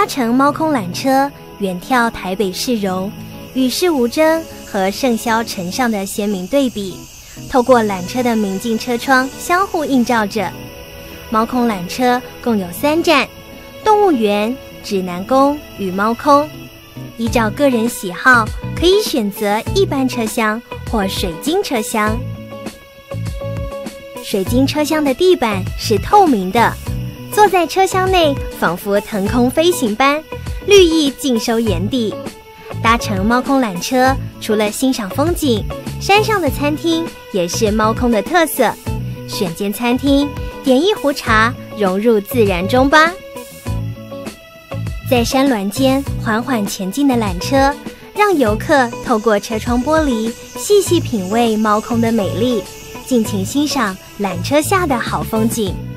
搭乘猫空缆车远眺台北市容，与世无争和盛嚣尘上的鲜明对比，透过缆车的明镜车窗相互映照着。猫空缆车共有3站：动物园、指南宫与猫空。依照个人喜好，可以选择一般车厢或水晶车厢。水晶车厢的地板是透明的，坐在车厢内仿佛腾空飞行般，绿意尽收眼底。搭乘猫空缆车，除了欣赏风景，山上的餐厅也是猫空的特色。选间餐厅，点一壶茶，融入自然中吧。在山峦间缓缓前进的缆车，让游客透过车窗玻璃细细品味猫空的美丽，尽情欣赏缆车下的好风景。